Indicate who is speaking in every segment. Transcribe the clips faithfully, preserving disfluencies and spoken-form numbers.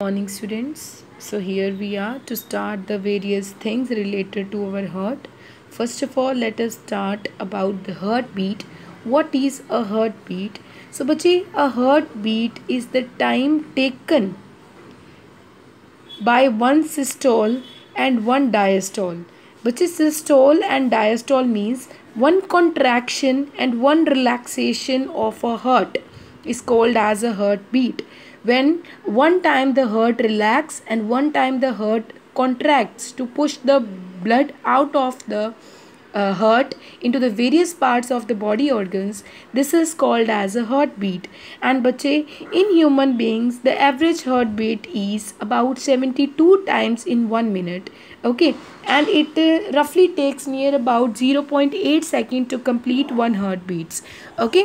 Speaker 1: Morning students. So here we are to start the various things related to our heart. First of all, let us start about the heartbeat. What is a heartbeat? So बच्चे, a heartbeat is the time taken by one systole and one diastole. बच्चे, systole and diastole means one contraction and one relaxation of a heart is called as a heartbeat. When one time the heart relax and one time the heart contracts to push the blood out of the uh, heart into the various parts of the body organs, this is called as a heartbeat. And bache, in human beings the average heartbeat is about seventy-two times in one minute. Okay, and it uh, roughly takes near about zero point eight second to complete one heartbeats. Okay,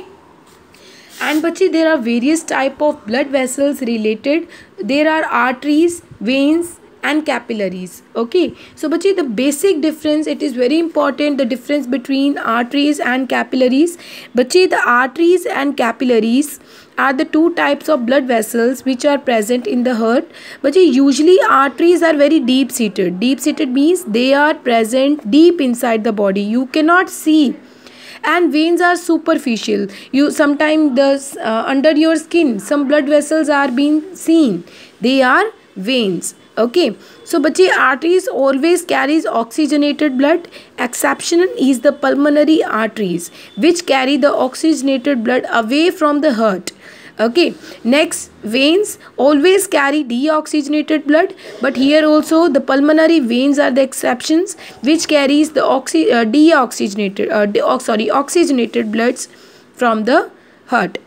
Speaker 1: and bachi, there are various type of blood vessels related. There are arteries, veins and capillaries. Okay, so bachi, the basic difference, it is very important, the difference between arteries and capillaries. Bachi, the arteries and capillaries are the two types of blood vessels which are present in the heart. But usually arteries are very deep seated. Deep seated means they are present deep inside the body, you cannot see. And veins are superficial. You sometimes the uh, under your skin some blood vessels are being seen, they are veins. Okay, so bache, arteries always carries oxygenated blood. Exception is the pulmonary arteries which carry the oxygenated blood away from the heart. Okay, next, veins always carry deoxygenated blood, but here also the pulmonary veins are the exceptions which carries the oxy uh, deoxygenated uh, de sorry oxygenated bloods from the heart.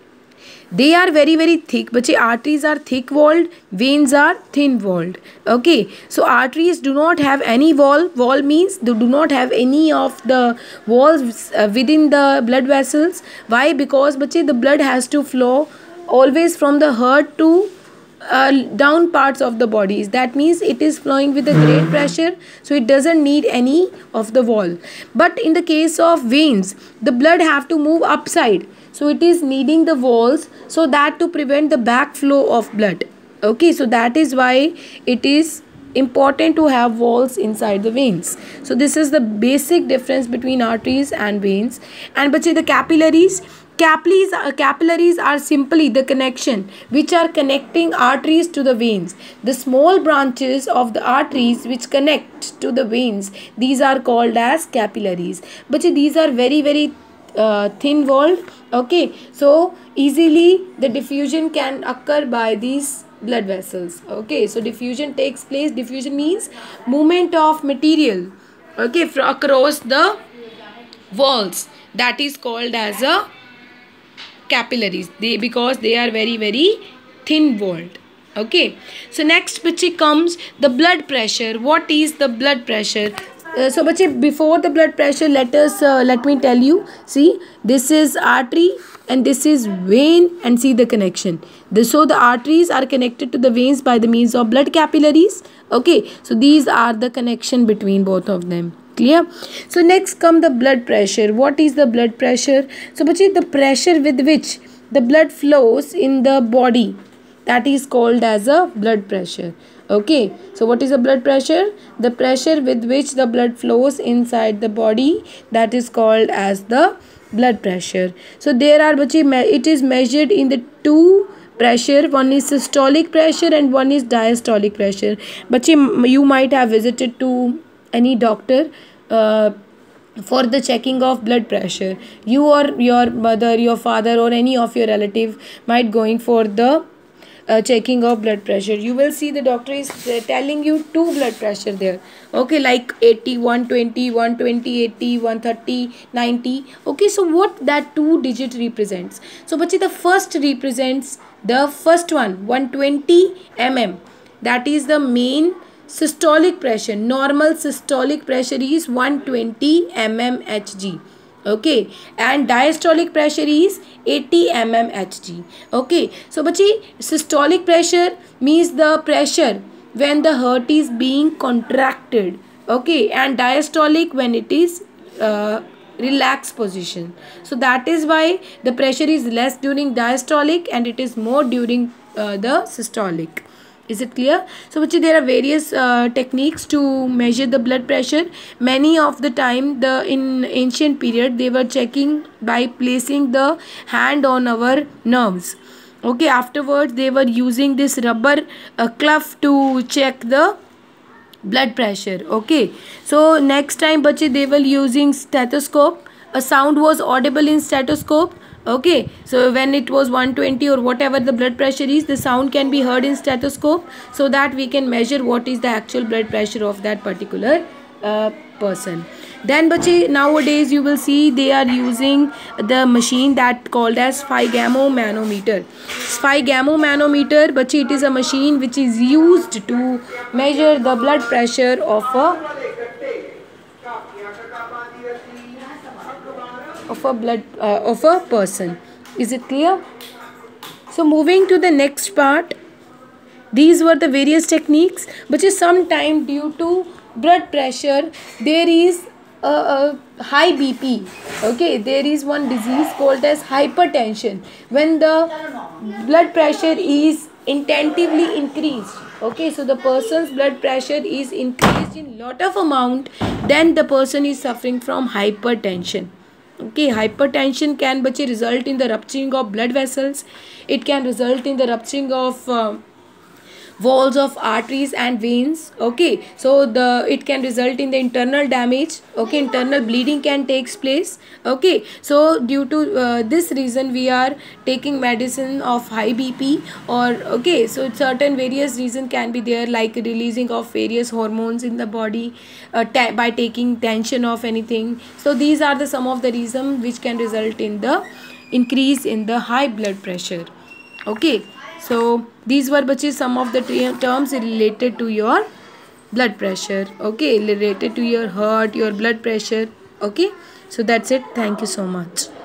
Speaker 1: They are very very thick. But arteries are thick walled, veins are thin walled. Okay, so arteries do not have any wall. Wall means they do not have any of the walls uh, within the blood vessels. Why? Because bache, the blood has to flow always from the heart to uh, down parts of the bodies. That means it is flowing with a great pressure, so it doesn't need any of the wall. But in the case of veins, the blood have to move upside, so it is needing the walls, so that to prevent the backflow of blood. Okay, so that is why it is important to have walls inside the veins. So this is the basic difference between arteries and veins. And but the capillaries, capillaries uh, capillaries are simply the connection which are connecting arteries to the veins. The small branches of the arteries which connect to the veins, these are called as capillaries. But these are very very uh, thin walled. Okay, so easily the diffusion can occur by these blood vessels. Okay, so diffusion takes place. Diffusion means movement of material, okay, across the walls. That is called as a capillaries. They because they are very very thin walled. Okay, so next bache comes the blood pressure. What is the blood pressure? Uh, so bache, before the blood pressure, let us uh, let me tell you. See, this is artery and this is vein, and see the connection. The, so the arteries are connected to the veins by the means of blood capillaries. Okay, so these are the connection between both of them. Clear? So next come the blood pressure. What is the blood pressure? So bache, the pressure with which the blood flows in the body, that is called as a blood pressure. Okay, so what is the blood pressure? The pressure with which the blood flows inside the body, that is called as the blood pressure. So there are, it is measured in the two pressure. One is systolic pressure and one is diastolic pressure. But you might have visited to any doctor uh, for the checking of blood pressure. You or your mother, your father or any of your relative might going for the Uh, checking of blood pressure. You will see the doctor is uh, telling you two blood pressure there. Okay, like eighty, one twenty, one twenty, eighty, one thirty, ninety. Okay, so what that two digit represents? So bache, the first represents the first one, one twenty millimeters. That is the main systolic pressure. Normal systolic pressure is one twenty millimeters Hg. Okay, and diastolic pressure is eighty millimeters Hg. Okay, so bache, systolic pressure means the pressure when the heart is being contracted. Okay, and diastolic when it is uh, relaxed position. So that is why the pressure is less during diastolic and it is more during uh, the systolic. Is it clear? So बच्चे there are various uh, techniques to measure the blood pressure. Many of the time the in ancient period they were checking by placing the hand on our nerves. Okay, afterwards they were using this rubber uh, cuff to check the blood pressure. Okay, so next time bache they were using stethoscope. A sound was audible in stethoscope. Okay, so when it was one twenty or whatever the blood pressure is, the sound can be heard in stethoscope, so that we can measure what is the actual blood pressure of that particular uh, person. Then bache nowadays you will see they are using the machine that called as sphygmo manometer. Sphygmo manometer bache, it is a machine which is used to measure the blood pressure of a of a blood uh, of a person. Is it clear? So moving to the next part, these were the various techniques, but sometime due to blood pressure there is a, a high B P. Okay, there is one disease called as hypertension. When the blood pressure is intensively increased, okay, so the person's blood pressure is increased in lot of amount, then the person is suffering from hypertension. Okay, hypertension can bache result in the rupturing of blood vessels. It can result in the rupturing of uh, walls of arteries and veins. Okay, so the it can result in the internal damage. Okay, internal bleeding can takes place. Okay, so due to uh, this reason we are taking medicine of high B P, or okay, so certain various reason can be there, like releasing of various hormones in the body uh, ta by taking tension of anything. So these are the some of the reason which can result in the increase in the high blood pressure. Okay, so these were bache some of the terms related to your blood pressure. Okay, related to your heart, your blood pressure. Okay, so that's it. Thank you so much.